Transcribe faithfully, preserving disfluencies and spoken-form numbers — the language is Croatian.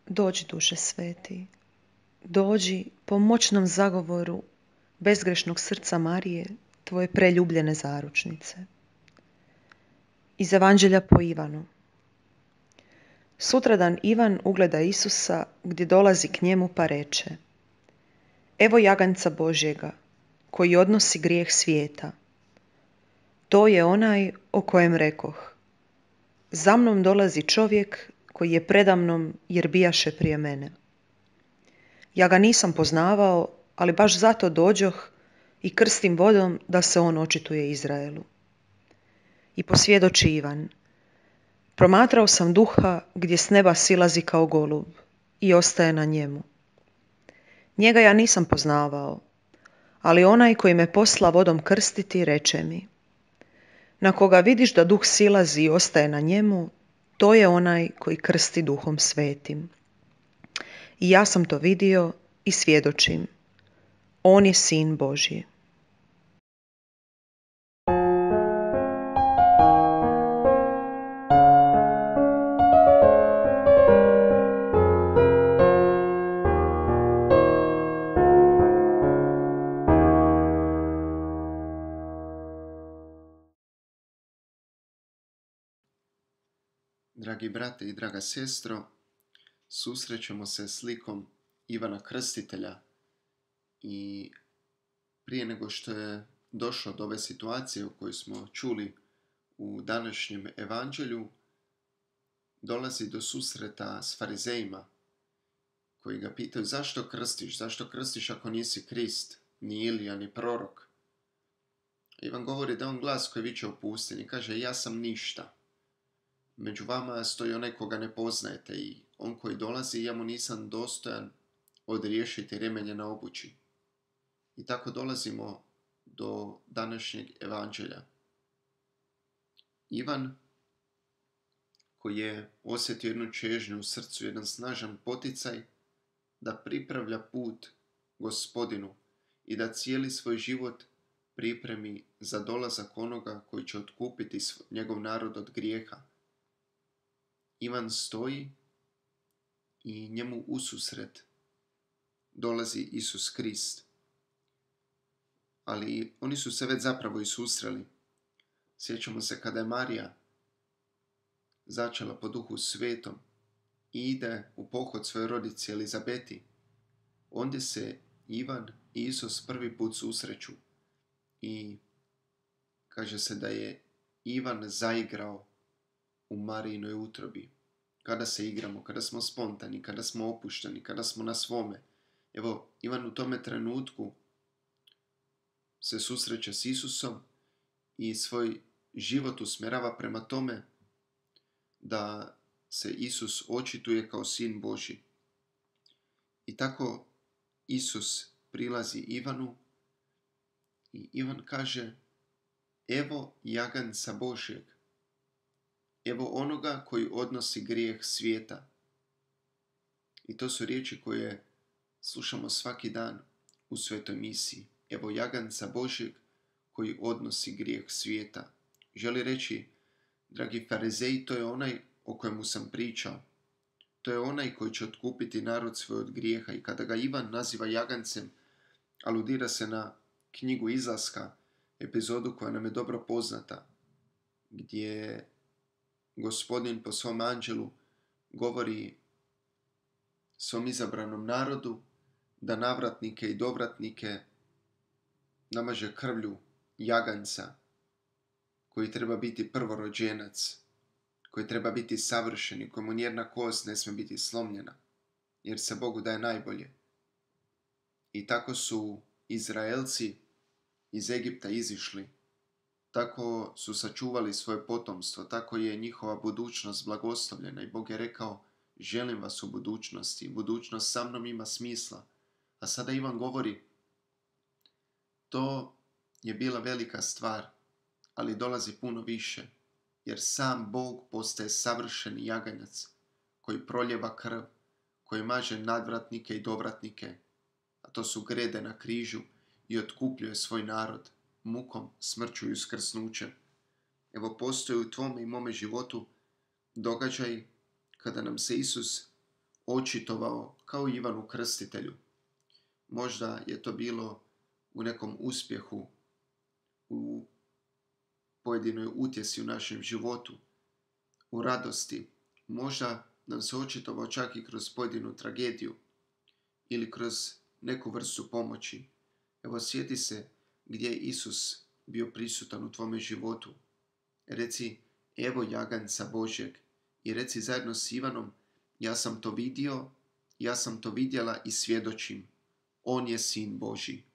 Dođi, Duše Sveti, dođi po moćnom zagovoru bezgrešnog srca Marije, tvoje preljubljene zaručnice. Iz Evanđelja po Ivanu. Sutradan Ivan ugleda Isusa gdje dolazi k njemu pa reče: Evo jaganjca Božjega, koji odnosi grijeh svijeta. To je onaj o kojem rekoh: Za mnom dolazi čovjek koji je predamnom jer bijaše prije mene. Ja ga nisam poznavao, ali baš zato dođoh i krstim vodom da se on očituje Izraelu. I posvjedoči Ivan: Promatrao sam duha gdje s neba silazi kao golub i ostaje na njemu. Njega ja nisam poznavao, ali onaj koji me posla vodom krstiti reče mi: Na koga vidiš da duh silazi i ostaje na njemu, to je onaj koji krsti Duhom Svetim. I ja sam to vidio i svjedočim. On je Sin Božji. Dragi brate i draga sestro, susrećemo se s likom Ivana Krstitelja i prije nego što je došlo do ove situacije u kojoj smo čuli u današnjem evanđelju, dolazi do susreta s farizejima koji ga pitaju: zašto krstiš, zašto krstiš ako nisi Krist, ni Ilija, ni prorok? Ivan govori da on glas koji viče u pustinji, kaže: ja sam ništa. Među vama stoji onaj koga ne poznajete i on koji dolazi, ja mu nisam dostojan odriješiti remenje na obući. I tako dolazimo do današnjeg evanđelja. Ivan, koji je osjetio jednu čežnju u srcu, jedan snažan poticaj da pripravlja put Gospodinu i da cijeli svoj život pripremi za dolazak onoga koji će otkupiti njegov narod od grijeha. Ivan stoji i njemu ususret dolazi Isus Krist. Ali oni su se već zapravo i susreli. Sjećamo se kada je Marija začela po Duhu Svetom i ide u pohod svoje rodici Elizabeti. Ondje se Ivan i Isus prvi put susreću i kaže se da je Ivan zaigrao u Marijinoj utrobi. Kada se igramo, kada smo spontani, kada smo opušteni, kada smo na svome. Evo, Ivan u tome trenutku se susreće s Isusom i svoj život usmjerava prema tome da se Isus očituje kao Sin Božji. I tako Isus prilazi Ivanu i Ivan kaže: evo jaganjca Božjeg, evo onoga koji odnosi grijeh svijeta. I to su riječi koje slušamo svaki dan u svetoj misiji. Evo jaganjca Božjeg koji odnosi grijeh svijeta. Želi reći, dragi farizeji, to je onaj o kojemu sam pričao. To je onaj koji će otkupiti narod svoj od grijeha. I kada ga Ivan naziva jagancem, aludira se na knjigu Izlaska, epizodu koja nam je dobro poznata, gdje Gospodin po svom anđelu govori svom izabranom narodu da navratnike i dovratnike namaže krvlju jaganjca, koji treba biti prvorođenac, koji treba biti savršen i kojemu nijedna kost ne smije biti slomljena, jer se Bogu daje najbolje. I tako su Izraelci iz Egipta izišli, tako su sačuvali svoje potomstvo, tako je njihova budućnost blagoslovljena i Bog je rekao: želim vas u budućnosti, budućnost sa mnom ima smisla. A sada Ivan govori: to je bila velika stvar, ali dolazi puno više, jer sam Bog postaje savršeni jaganjac koji proljeva krv, koji maže nadvratnike i dovratnike, a to su grede na križu, i otkupljuje svoj narod mukom, smrću i uskrsnućem. Evo, postoji u tvome i mome životu događaj kada nam se Isus očitovao kao Ivanu Krstitelju. Možda je to bilo u nekom uspjehu, u pojedinoj utjesi u našem životu, u radosti. Možda nam se očitovao čak i kroz pojedinu tragediju ili kroz neku vrstu pomoći. Evo, sjeti se gdje je Isus bio prisutan u tvome životu. Reci, evo jaganjca Božjeg, i reci zajedno s Ivanom, ja sam to vidio, ja sam to vidjela i svjedočim. On je Sin Božji.